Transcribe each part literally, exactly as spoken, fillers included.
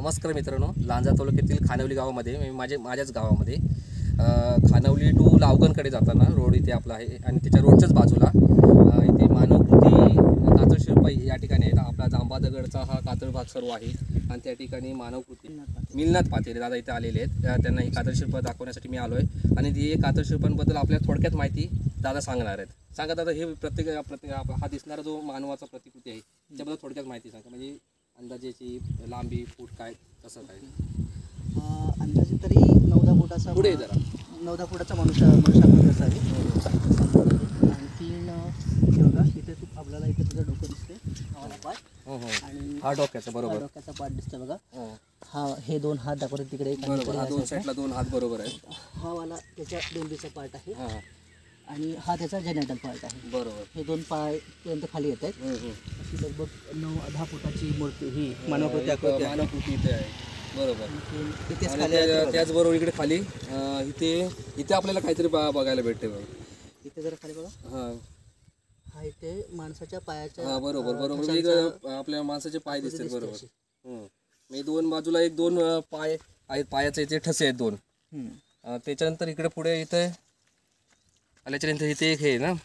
नमस्कार मित्रांनो, लांजा तालुक्यातील खानवली गावामध्ये मी माझे माझ्याच गावामध्ये खानवली टू लावगणकडे जाताना रोड इथे आपला आहे आणि त्याच्या रोडच्याच बाजूला इथे मानवकृती कातळ शिल्प या ठिकाणी आहे. आपला जांबा दगडचा हा कातळ भाग सर्व आहे आणि त्या ठिकाणी मानवकृती मिलनाथ पातेरे दादा इथे आलेले आहेत. त्यांना ही कातळ शिल्प दाखवण्यासाठी मी आलो आहे आणि ती कातळ शिल्पांबद्दल आपल्याला थोडक्यात माहिती दादा सांगणार आहेत. सांगा दादा, हे प्रत्येक प्रत्येक हा दिसणारा जो मानवाचा प्रतिकृती आहे त्याबद्दल थोडक्यात माहिती सांगा, म्हणजे अंदाजेची लांबी फूट काय कसं काय? अंदाजे तरी नऊ फुटाचा पुढे जरा नऊ फुटाचा मनुष्य मनुष्याकृती असावी. आणि तीन बघा इथे तू आपल्याला इथे तुझं डोकं दिसते हवाला पाठ आणि हा डोक्याचा बरोबर डोक्याचा पाठ दिसते बघा. हा हे दोन हात दाखवते तिकडे बरोबर, दोन साईडला दोन हात बरोबर आहे. हा वाला त्याच्या बेंबीचा पार्ट आहे आणि हा त्याचा जेनेटल पार्ट आहे. बरोबर, हे दोन पाय पर्यंत खाली येत आहेत. अशी लगभग नऊ दहा फुटाची मूर्ती ही मानवकृती आकृती मानवकृती इथे आहे. बरोबर, इथेच खाली त्याचबरोबर इकडे खाली इथे इथे आपल्याला काहीतरी बघायला भेटते बघ. इथे जरा खाली बघा. हा हा इथे माणसाच्या पायाच्या हा बरोबर बरोबर एक आपल्या माणसाचे पाय दिसतात. बरोबर, म्हणजे दोन बाजूला एक दोन पाय आहेत, पायाचे इथे ठसे आहेत दोन. त्याच्यानंतर इकडे पुढे इथे आल्याच्यानंतर इथे एक हे ना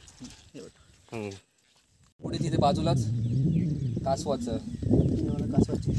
पुढे तिथे बाजूलाच कासवाचं कासवाची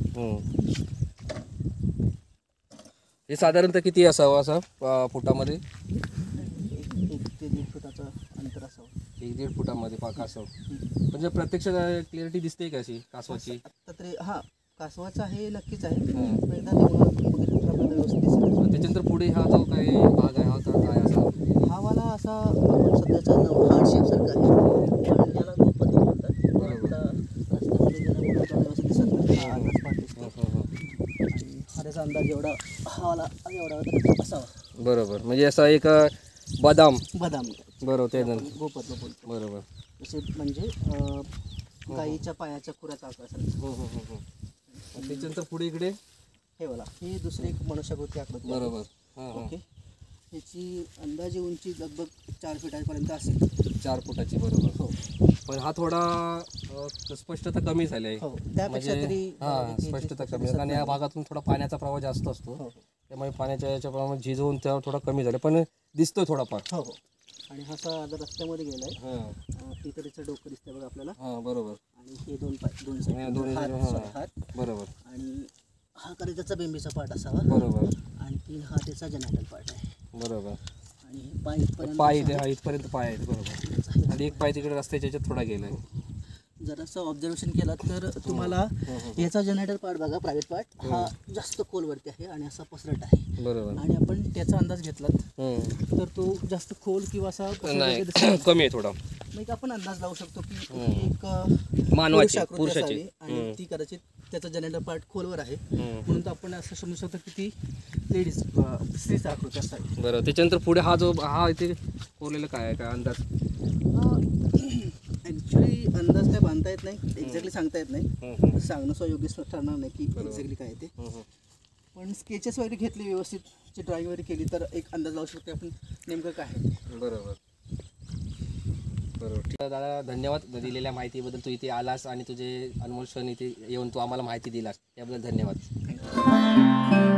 हे साधारणतः किती असावं असं फुटामध्ये? एक ते दीड फुटाचं अंतर असावं. एक दीड फुटामध्ये पा कासव म्हणजे प्रत्यक्ष क्लिअरिटी दिसते का अशी कासवाची? आता तरी हा कासवाचा हे नक्कीच आहे. एकदा ते बघितलं आपल्याला व्यवस्थित दिसेल. त्याच्यानंतर पुढे हा जो काही भाग आहे हा काय असा हा वाला असा सध्याचा हार्ट शेप सारखा आहे आणि याला गोपत म्हणतात. रस्त्यामध्ये गेल्यामुळे व्यवस्थित दिसत नाही. हा अंदाज पाठ दिसतो आणि हा त्याचा अंदाज एवढा हा वाला एवढा असावा. बरोबर, म्हणजे असा एक बदाम बदाम बरोबर ते गोपतलं बोलतो. बरोबर, जसे म्हणजे गाईच्या पायाच्या खुराचा आकार असायचा. हो हो हो. त्याच्यानंतर पुढे इकडे हे वाला ही दुसरी एक मनुष्याकृती आकृती. बरोबर, ओके. याची अंदाजे उंची लगभग चार फुटापर्यंत असेल. चार फुटाची बरोबर. हो, पण हा थोडा स्पष्टता कमी झाली आहे. हो त्यापेक्षा तरी हा स्पष्टता कमी आणि या भागातून थोडा पाण्याचा प्रवाह जास्त असतो. त्यामुळे पाण्याच्या याच्या प्रमाणात झिजवून त्यावर थोडा कमी झाला, पण दिसतोय थोडाफार. हो हो. आणि हा असा जर रस्त्यामध्ये गेलाय तिथे त्याचं डोकं दिसतंय बघा आपल्याला. हा बरोबर. आणि हे दोन पाय दोन साईड दोन हात बरोबर. आणि हा कधी त्याचा बेंबीचा पार्ट असावा. बरोबर. आणि तीन हा त्याचा जेनेटल पार्ट आहे. बरोबर. आणि पाय इथपर्यंत पाय इथपर्यंत पाय आहेत. बरोबर. आणि एक पाय तिकडे रस्त्याच्या याच्यात थोडा गेलाय. जरासं ऑब्झर्वेशन केलं तर तुम्हाला याचा जेनेटल पार्ट बघा, प्रायव्हेट पार्ट हा जास्त खोलवरती आहे आणि असा पसरट आहे. बरोबर. आणि आपण त्याचा अंदाज घेतलात तर तो जास्त खोल किंवा असा कमी आहे थोडा. मग आपण अंदाज लावू शकतो की एक मानवाची आकृती असावी आणि ती कदाचित त्याचा जेनेटल पार्ट खोलवर आहे म्हणून तर आपण असं समजू शकतो की ती लेडीज स्त्रीचा आकृती असावी. बरोबर. त्याच्यानंतर पुढे हा जो हा इथे कोरलेला काय आहे, काय अंदाज? ॲक्च्युली अंदाज काय बांधता येत नाही, एक्झॅक्टली सांगता येत नाही. सांगणं सुयोग्य ठरणार नाही की एक्झॅक्टली काय ते. पण स्केचेस वगैरे घेतली व्यवस्थित ड्रॉइंग वगैरे केली तर एक अंदाज लावू शकतो आपण नेमकं काय आहे. बरोबर बरोबर. ठीक आहे दादा, धन्यवाद दिलेल्या माहितीबद्दल. तू इथे आलास आणि तुझे अनमोल क्षण इथे येऊन तू आम्हाला माहिती दिलास त्याबद्दल धन्यवाद.